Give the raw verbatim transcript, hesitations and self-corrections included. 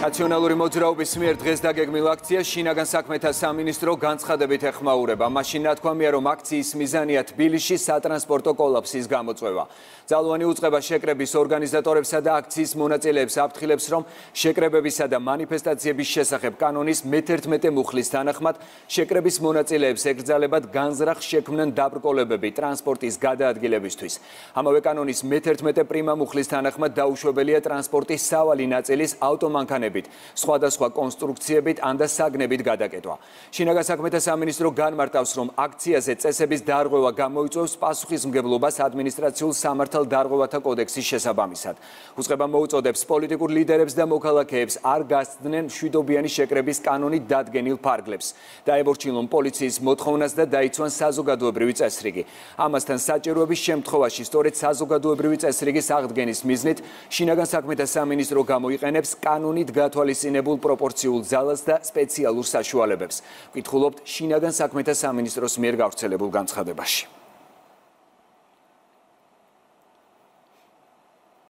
ნაციონალური მოძრაობის მიერ დღეს დაგეგმილ აქციას შინაგან საქმეთა სამინისტრო განცხადებით ეხმაურება. მაშინ ნათქვამია, რომ აქციის მიზანია თბილისში სატრანსპორტო კოლაფსის გამოწვევა. ძალოვანი უწყება შეკრების ორგანიზატორებსა და აქციის მონაწილეებს აფრთხილებს, რომ შეკრებებისა და მანიფესტაციების შესახებ კანონის მეთერთმეტე მუხლის თანახმად შეკრების მონაწილეებს ეკრძალებათ განზრახ შექმნან დაბრკოლებები ტრანსპორტის გადაადგილებისთვის. ამავე კანონის მეთერთმეტე პრიმა მუხლის თანახმად დაუშვებელია ტრანსპორტის სავალი ნაწილის ავტომანქანებით, სხვადასხვა კონსტრუქციებით ან და საგნებით გადაკეტვა. შინაგან საქმეთა სამინისტრო განმარტავს, რომ აქციაზე წესების დარღვევა გამოიწვევს პასუხისმგებლობას ადმინისტრაციულ სამართალ დარღვევათა კოდექსის შესაბამისად. უწყება მოუწოდებს პოლიტიკურ ლიდერებს და მოქალაქეებს არ გასცდნენ მშვიდობიანი შეკრების კანონით დადგენილ ფარგლებს. დაებორჩილონ პოლიციის მოთხოვნას და დაიცვან საზოგადოებრივი წესრიგი. ამასთან საჭიროების შემთხვევაში სწორედ საზოგადოებრივი წესრიგის აღდგენის მიზნით შინაგან საქმეთა სამინისტრო გამოიყენებს კანონით გათვალისწინებულ პროპორციულ ძალას და სპეციალურ საშუალებებს. ვკითხულობთ შინაგან საქმეთა სამინისტროს მიერ გავრცელებულ განცხადებაში.